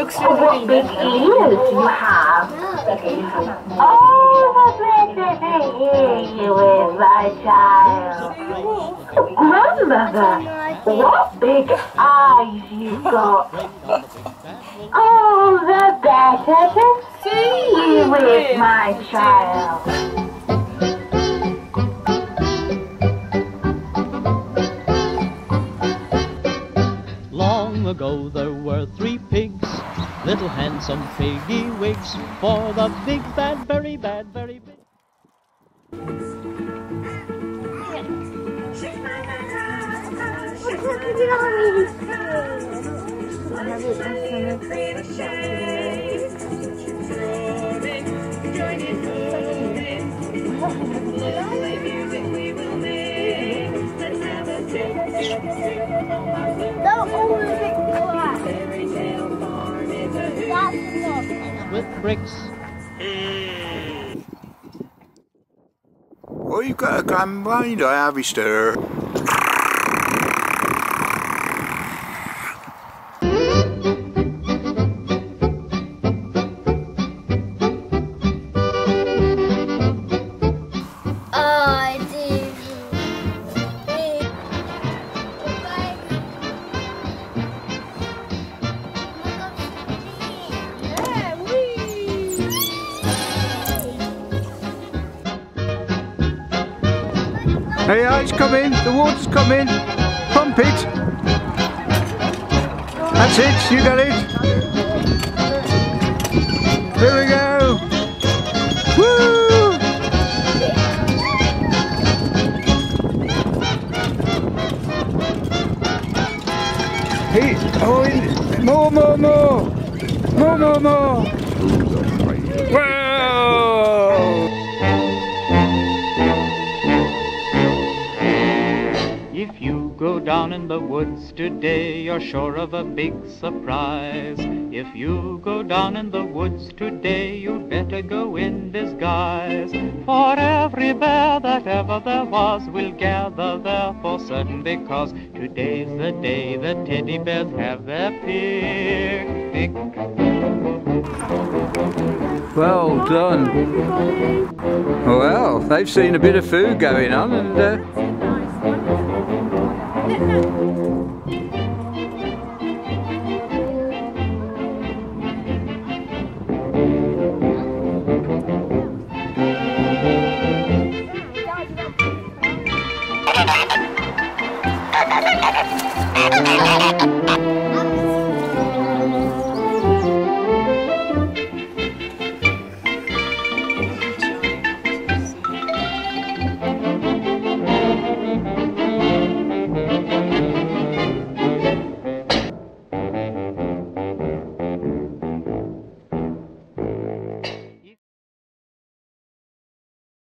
what big ears you have. Oh, the better to hear you with, my child. Grandmother, what big eyes you've got. Oh, the better to see you with, my child. Long ago there were 3 pigs, little handsome piggy wigs, for the big bad, very big. With bricks. Oh, you've got a grand mind, I have, stir. Hey, it's coming, the water's coming. Pump it. That's it, you got it. Here we go. Woo! Hey, oh, more. Whoa! If you go down in the woods today, you're sure of a big surprise. If you go down in the woods today, you'd better go in disguise. For every bear that ever there was will gather there for certain, because today's the day the teddy bears have their picnic. Well done. Well, they've seen a bit of food going on, and